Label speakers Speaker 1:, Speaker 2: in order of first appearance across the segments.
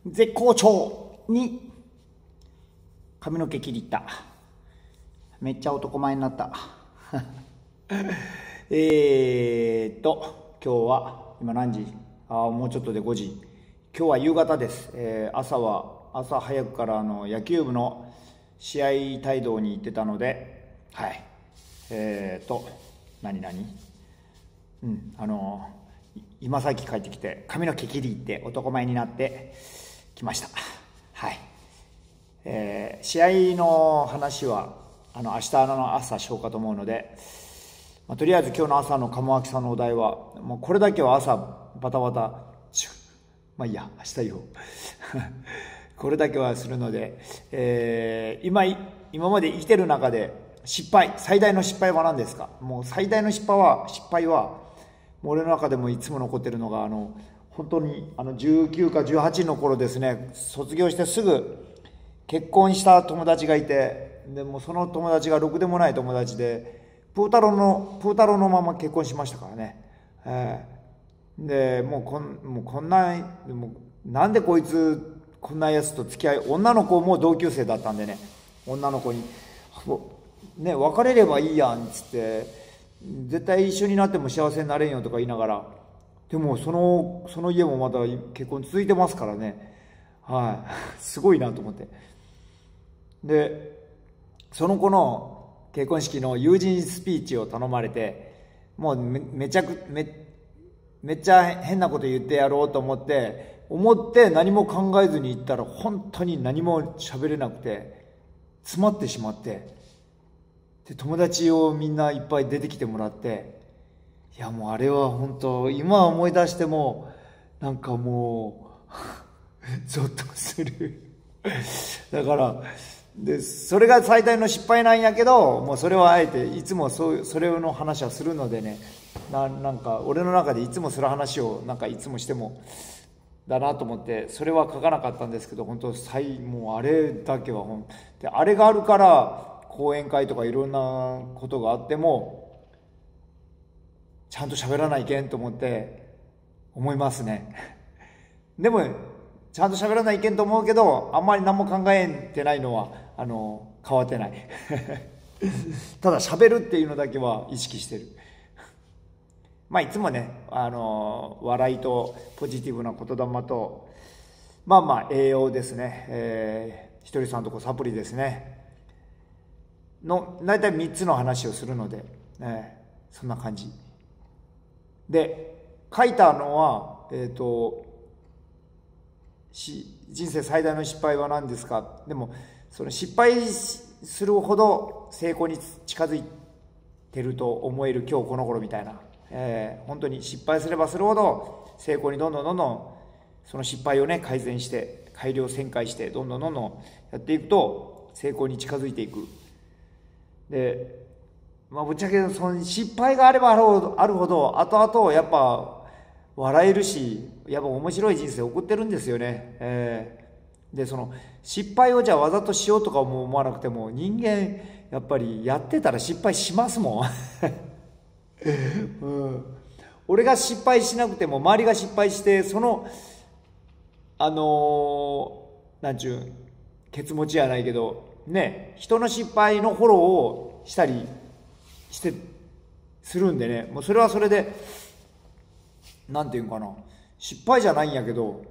Speaker 1: 絶好調に髪の毛切りった。めっちゃ男前になった。今日は今何時？もうちょっとで5時。今日は夕方です。朝早くから野球部の試合帯同に行ってたので、はい。今さっき帰ってきて髪の毛切り行って男前になってきました。はい。試合の話は明日の朝しようかと思うので、とりあえず今日の朝の鴨脇さんのお題はもうこれだけは朝バタバタまあいいや、明日言おう。これだけはするので、今まで生きてる中で最大の失敗は何ですか？もう最大の失敗はもう俺の中でもいつも残ってるのが本当に19か18の頃ですね、卒業してすぐ結婚した友達がいて、でもその友達がろくでもない友達でプー太郎のまま結婚しましたからね。でもうこんなんでこいつこんなやつと付き合い、女の子も同級生だったんでね、女の子にね、別れればいいやんっつって、絶対一緒になっても幸せになれんよとか言いながら、でもその家もまだ結婚続いてますからね。はい。すごいなと思って。でその子の結婚式の友人スピーチを頼まれて、もうめっちゃ変なこと言ってやろうと思って何も考えずに行ったら、本当に何も喋れなくて詰まってしまって、で友達をみんないっぱい出てきてもらって、いやもうあれは本当今思い出してもなんかもうゾッとする。だからそれが最大の失敗なんやけど、もうそれはあえていつもそれの話はするのでね、なんか俺の中でいつもする話をなんかいつもしてもだなと思って、それは書かなかったんですけど、本当もうあれだけはであれがあるから講演会とかいろんなことがあってもちゃんと喋らないけんと思いますね。でもちゃんと喋らないけんと思うけど、あんまり何も考えてないのは変わってない。ただ喋るっていうのだけは意識してる。まあいつもね、笑いとポジティブな言霊と、栄養ですね、ひとりさんとこサプリですね大体3つの話をするので、そんな感じで書いたのは、人生最大の失敗は何ですか。でもその失敗するほど成功に近づいてると思える今日この頃みたいな、本当に失敗すればするほど成功にどんどんその失敗をね改善して改良旋回してどんどんやっていくと成功に近づいていく。でぶっちゃけその失敗があればあるほど後々やっぱ笑えるし、やっぱ面白い人生送ってるんですよね。でその失敗をじゃあわざとしようとかも思わなくても、人間やっぱりやってたら失敗しますもん。俺が失敗しなくても周りが失敗して、なんちゅうケツ持ちやないけどね、人の失敗のフォローをしたりするんでね、もうそれはそれでなんていうんかな、失敗じゃないんやけど、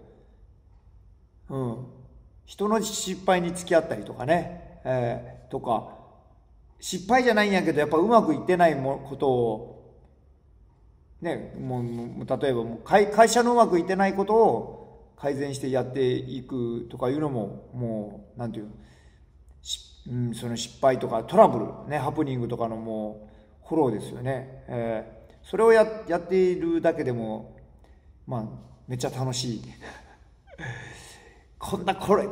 Speaker 1: 人の失敗に付き合ったりとかね、とか失敗じゃないんやけどやっぱうまくいってないことをね、もう例えば会社のうまくいってないことを改善してやっていくとかいうのも、もうなんていうの、その失敗とかトラブルね、ハプニングとかのもうフォローですよね。それをやっているだけでもめっちゃ楽しい。こんな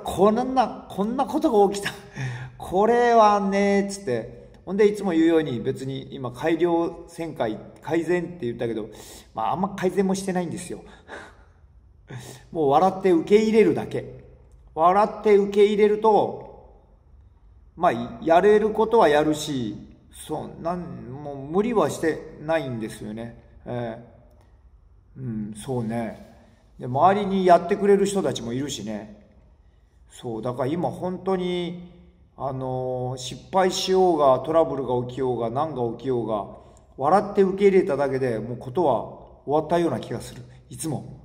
Speaker 1: ことが起きた。これはねつって、ほんでいつも言うように、別に今改善って言ったけど、あんま改善もしてないんですよ。もう笑って受け入れるだけ。笑って受け入れるとやれることはやるし、もう無理はしてないんですよね。そうね。 で周りにやってくれる人たちもいるしね。そうだから今本当に失敗しようがトラブルが起きようが何が起きようが笑って受け入れただけでもうことは終わったような気がする、いつも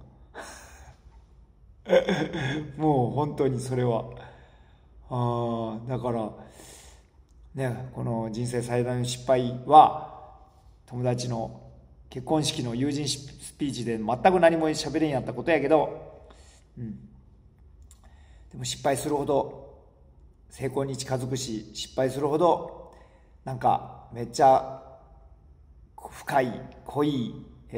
Speaker 1: もう本当にそれはだからね、この人生最大の失敗は友達の結婚式の友人スピーチで全く何も喋れんやったことやけど、でも失敗するほど成功に近づくし、失敗するほどなんかめっちゃ深い濃い、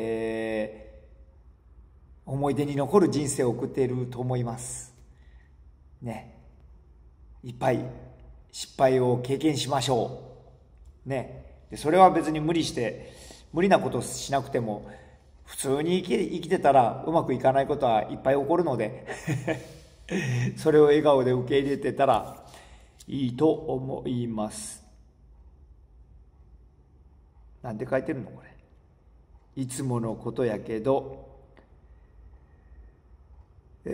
Speaker 1: 思い出に残る人生を送っていると思いますね。いっぱい失敗を経験しましょうね。でそれは別に無理なことをしなくても普通に生きてたらうまくいかないことはいっぱい起こるのでそれを笑顔で受け入れてたらいいと思います。なんて書いてるのこれ。いつものことやけどわ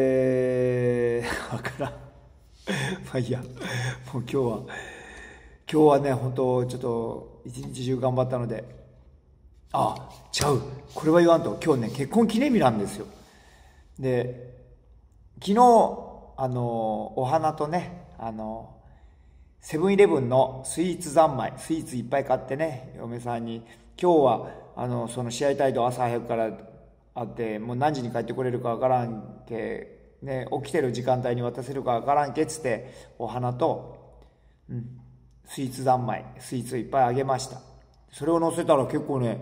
Speaker 1: からんまあいいや、もう今日はね本当ちょっと一日中頑張ったので、違う、これは言わんと、今日ね結婚記念日なんですよ。で昨日お花とねセブンイレブンのスイーツ三昧、スイーツいっぱい買ってね、嫁さんに今日はその試合態度朝早くからあって、もう何時に帰ってこれるかわからんけ、ね、起きてる時間帯に渡せるかわからんけっつってお花と、スイーツ三昧、スイーツいっぱいあげました。それを載せたら結構ね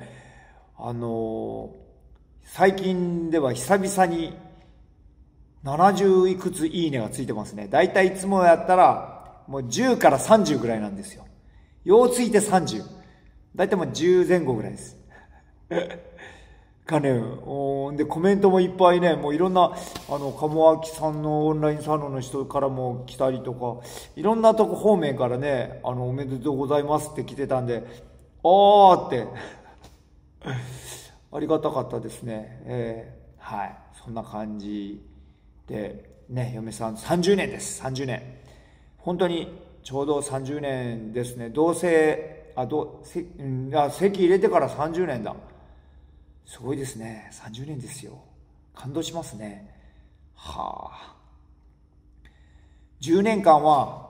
Speaker 1: 最近では久々に70いくついいねがついてますね。だいたいいつもやったらもう10から30ぐらいなんですよ。ようついて30、だいたいもう10前後ぐらいですかね。でコメントもいっぱいね、もういろんな鴨脇さんのオンラインサロンの人からも来たりとか、いろんなとこ方面からねおめでとうございますって来てたんで、ってありがたかったですね。はい、そんな感じでね、嫁さん30年です。30年本当にちょうど30年ですね。籍入れてから30年だ。すごいですね。30年ですよ。感動しますね。10年間は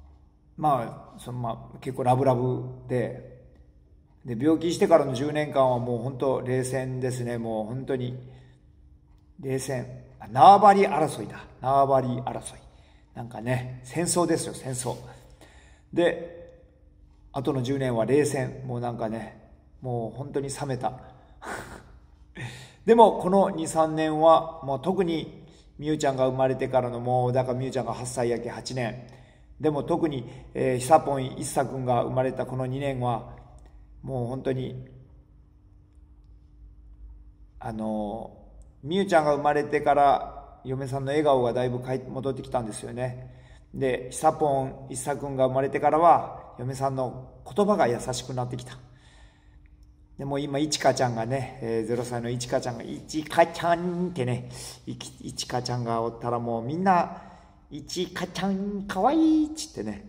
Speaker 1: 結構ラブラブで病気してからの10年間はもう本当冷戦ですね。もう本当に冷戦、縄張り争いだ。縄張り争いなんかね、戦争ですよ、戦争で、あとの10年は冷戦。もうなんかね、もう本当に冷めたでもこの 2,3 年はもう特にみゆちゃんが生まれてからの、もうだからみゆちゃんが8歳やけ8年でも特に、久ぽん一茶くんが生まれたこの2年はもう本当にみゆちゃんが生まれてから嫁さんの笑顔がだいぶ戻ってきたんですよね。で久ぽん一茶くんが生まれてからは嫁さんの言葉が優しくなってきた。でも今いちかちゃんがね、0歳のいちかちゃんがいちかちゃんってね、いちかちゃんがおったらもうみんないちかちゃんかわいいっつってね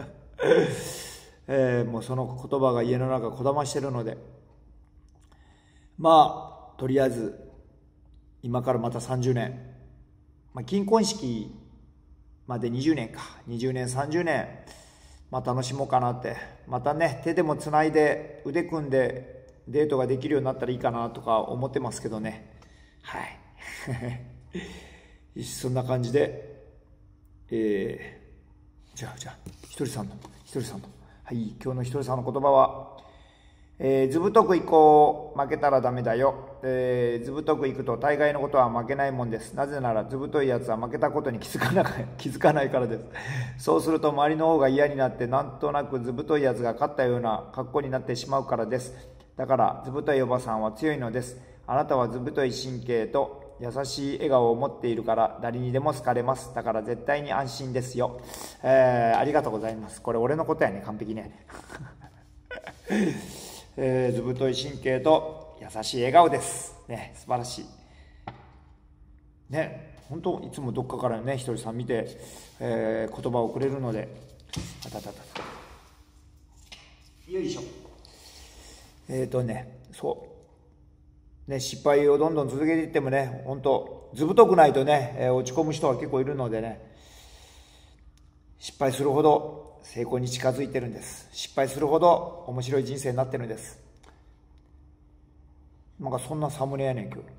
Speaker 1: もうその言葉が家の中こだましてるので、とりあえず今からまた30年、金婚式まで20年か、20年30年楽しもうかなって。またね手でもつないで腕組んでデートができるようになったらいいかなとか思ってますけどね。はいそんな感じで、じゃあひとりさんのはい、今日のひとりさんの言葉は、ずぶとくいこう、負けたらダメだよ。ずぶとくいくと大概のことは負けないもんです。なぜならずぶといやつは負けたことに気づかないからです。そうすると周りの方が嫌になって、なんとなくずぶといやつが勝ったような格好になってしまうからです。だからずぶといおばさんは強いのです。あなたはずぶとい神経と優しい笑顔を持っているから誰にでも好かれます。だから絶対に安心ですよ。ありがとうございます。これ俺のことやね、完璧ねずぶとい神経と優しい笑顔ですね。素晴らしい。 ね、本当いつもどっかからねひとりさん見て、言葉をくれるので、あたたたよいしょ。そうね、失敗をどんどん続けていってもね、本当ずぶとくないとね、落ち込む人は結構いるのでね、失敗するほど成功に近づいてるんです。失敗するほど面白い人生になってるんです。なんかそんなサムネやねん今日、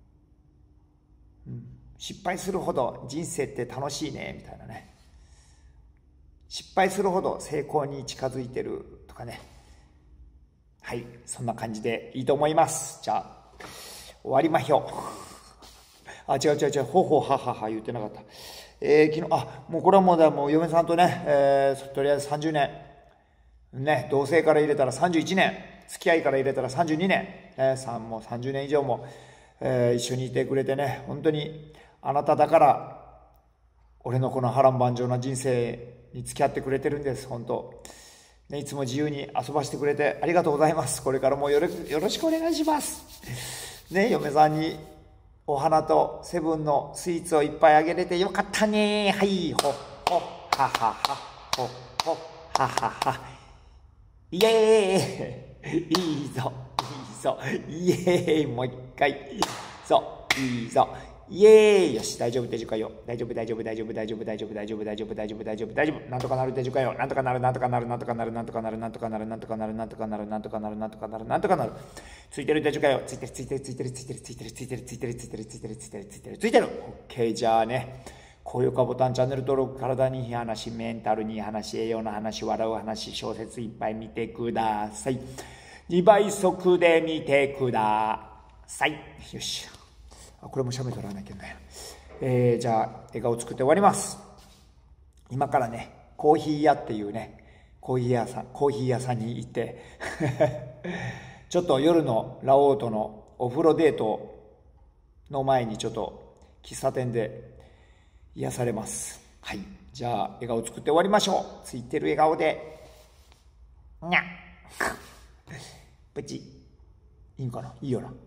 Speaker 1: 失敗するほど人生って楽しいねみたいなね、失敗するほど成功に近づいてるとかね、はい、そんな感じでいいと思います。じゃあ終わりまひょう。違うほうほうははは言ってなかった。昨日もうこれはもう嫁さんとね、とりあえず30年ね、同棲から入れたら31年、付き合いから入れたら32年、もう30年以上も、一緒にいてくれてね、本当にあなただから俺のこの波乱万丈な人生に付き合ってくれてるんです。本当ね、いつも自由に遊ばせてくれてありがとうございます。これからもよろしくお願いしますね。嫁さんにお花とセブンのスイーツをいっぱいあげれてよかったね。はい、ほっほっはははほっほっははは、イエーイいいぞいいぞ、イエーイ、もう一回、そういいぞ、イエーイ、よし、大丈夫手かよ、大丈夫、なんとかなる手かよ、なんとかなる、ついてる手かよ、ついてる、オッケー。じゃあね、高評価ボタン、チャンネル登録、体にいい話、メンタルにいい話、栄養の話、笑う話、小説いっぱい見てください。2倍速で見てください。よし。これも喋らなきゃいけない。じゃあ、笑顔作って終わります。今からね、コーヒー屋っていうね、コーヒー屋さんに行って、ちょっと夜のラオウとのお風呂デートの前にちょっと喫茶店で癒されます。はい。じゃあ、笑顔作って終わりましょう。ついてる笑顔で。にゃプチ。いいんかな、いいよな。